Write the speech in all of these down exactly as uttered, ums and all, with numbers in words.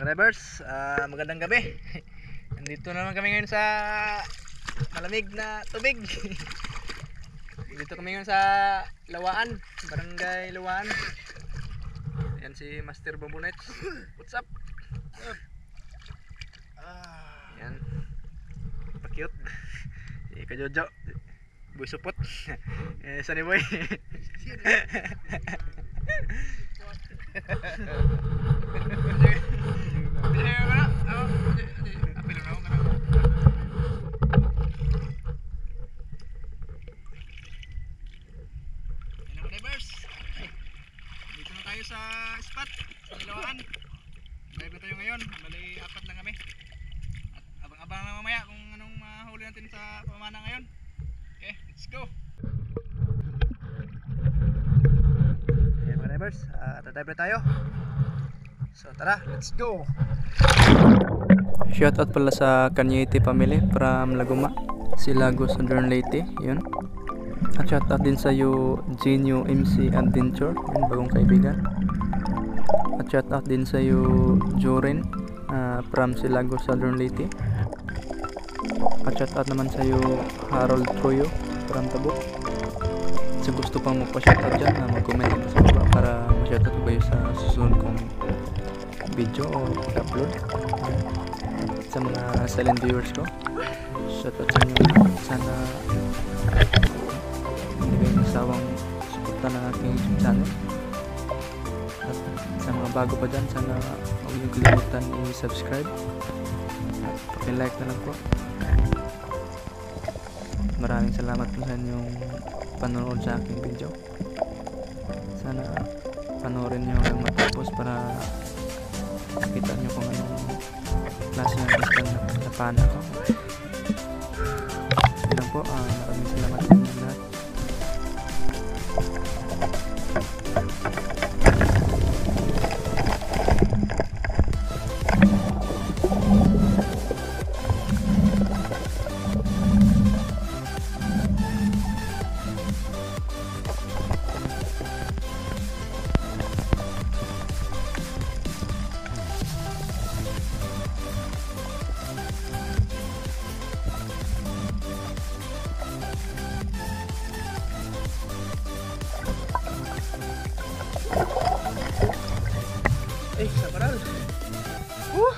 drivers, uh, magandang gabi. Nandito naman kami ngayon sa malamig na tubig. Dito kami ngayon sa Lawaan, Barangay Lawaan. Yan si Master Bambunets. What's up? Yan. Pa-cute. Si Kajojo. Boy supot. Eh, Sunny Boy. Sa spot sa Lawaan. Drive tayo ngayon. Bali apat lang kami. At abang-abang na mamaya kung anong mahuli natin sa pamana ngayon. Okay, let's go. Ayan mga drivers, uh, drive na tayo. So tara, let's go. Shoutout pala sa Kanyete family from Laguma, Silago, Southern Leyte, yun. At shoutout din sa iyo Genio M C Adventure, yung bagong kaibigan. At shoutout din sa iyo Joren uh, from Silago, Southern Leyte. At shoutout naman sa iyo Harold Troyo from Tabuk. Sa gusto pang magpa-shoutout dyan, uh, mag-comment dito sa baba para ma-shoutout ko kayo sa susunod kong video o upload. Sa mga silent viewers ko, shoutout sa inyo. Sana hindi kayo nasawang suporta ng aking YouTube channel. At sa mga bago pa dyan, sana huwag niyo kalimutan i-subscribe at paki-like na lang po. Maraming salamat po sa inyong panonood sa aking video. Sana panoorin nyo hanggang matapos para makita nyo kung anong klase ng isang napana ko. Yun lang po, uh, maraming salamat sa inyo lahat. Eh, sabaral. Woo!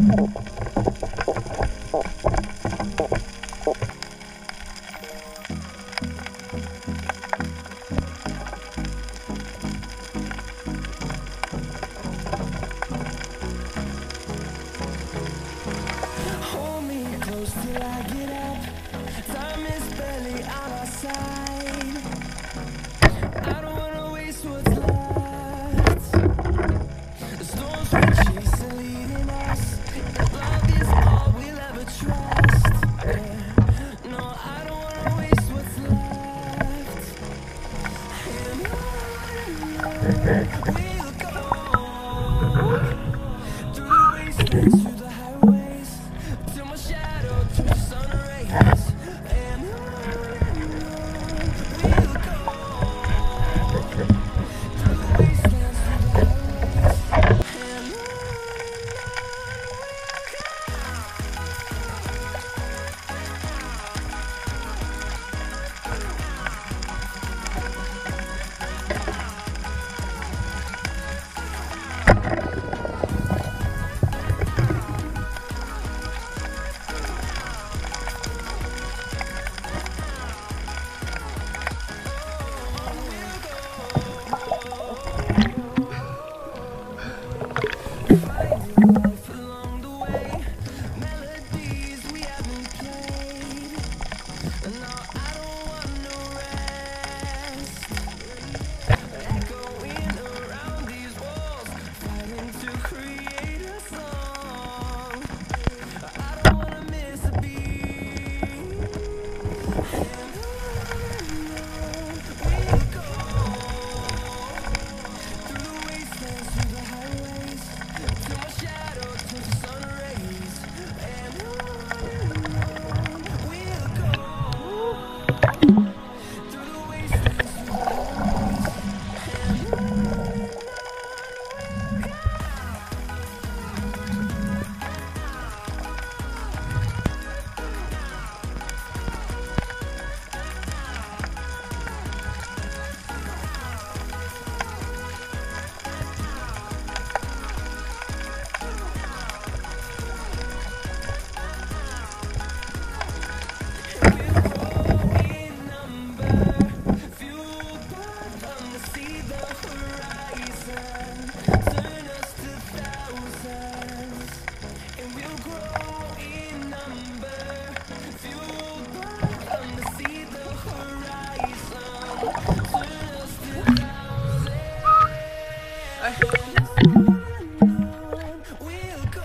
Hold me close till I get up. Time is barely on our side. I don't wanna waste what's left. The storms we chase are leading us. If love is all we'll ever trust, yeah. No, I don't wanna waste what's left. And on we'll go through the wastelands, through the highways, till my shadow turns to sun rays. And on we'll go through the wastelands, through the highways. And on finding life along the way, melodies we haven't played. No, I don't want no rest. Echoing around these walls, fighting to create a song. I don't wanna miss a beat. And on we'll go through the wastelands, through the highways, till my shadow turns to sun rays. And on we'll go through the wastelands, through the highways. And on in number, fueled by them to see the horizon, turn us to thousands, and we'll grow in number, fueled by them to see the horizon, turn us to thousands. We'll go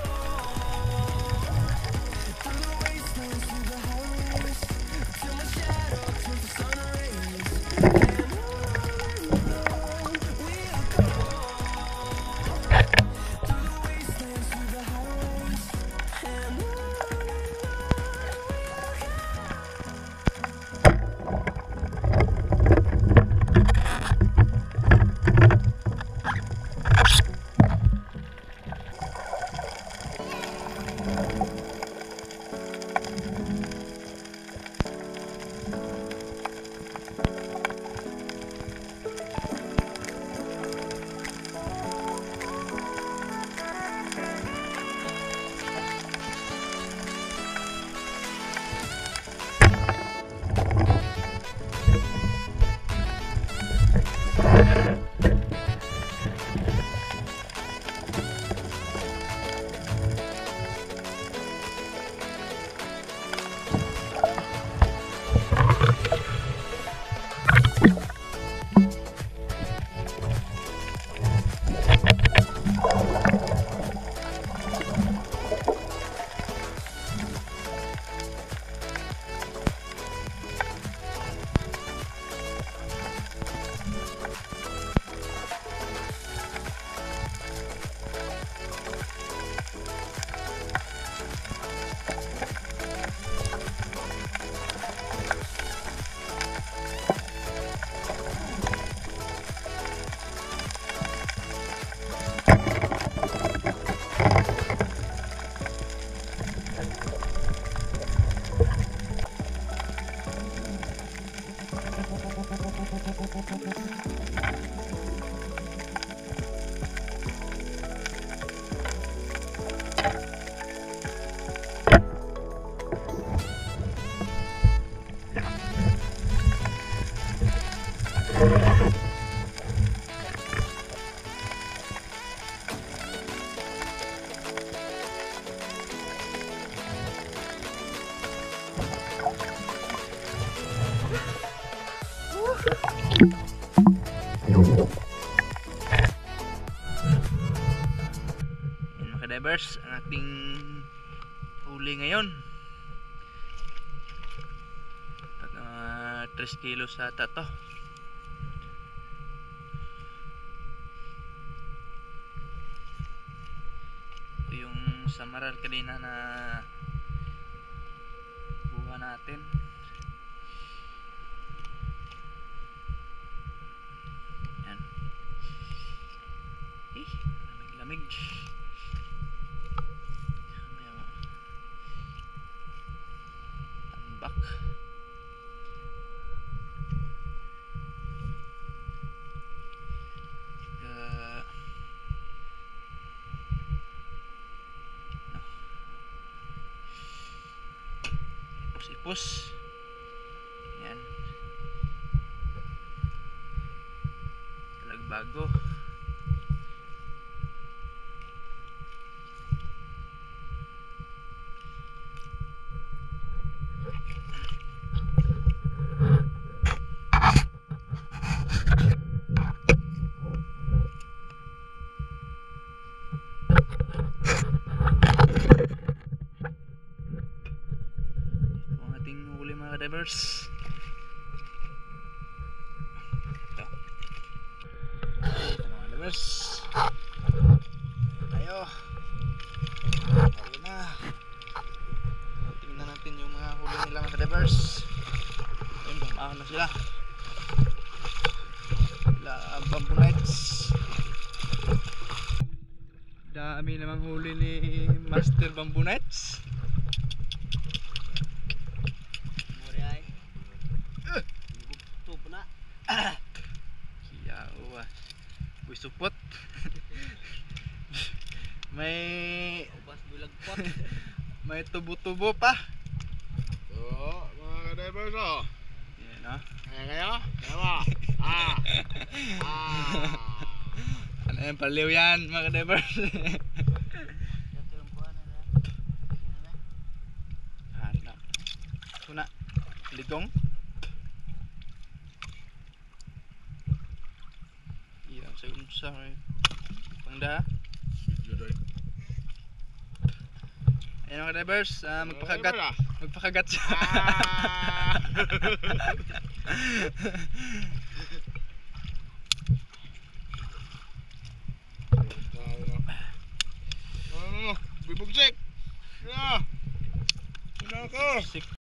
through the wastelands, through the highways, till my shadow turns to sun rays. And on we'll go through the wastelands, through the highways. And on we'll go. kadivers, ang ating huli ngayon. At uh, tres kilos ata to. Ito yung samaral kanina na buha natin. Yan. Eh, lamig-lamig. Tambak. Uh, ipos-ipos. Yan. Talagbago. Mga divers. Ito. Ito mga divers. Tayo. Tayo na. Tingnan natin yung mga huli nila mga divers. Ayun, bumahan na sila. Sila bamboo nights. Dami namang huli ni Master Bamboo Nights. Kiyawa. Uy, supot. May Ubas bulagpot. may tubo-tubo pa. Oo, mga kadivers oh. Yan o. Kaya kayo? Kaya mo? Ah! Ah! Ano yan, paliw yan mga divers. Hanap. Suna. Ligong. Iya, sa unsa kay pangda. Ayan mga divers, uh, magpakagat. Magpakagat siya. Ah! Ano? Bibugsik! Ano? Ano ako? Sik.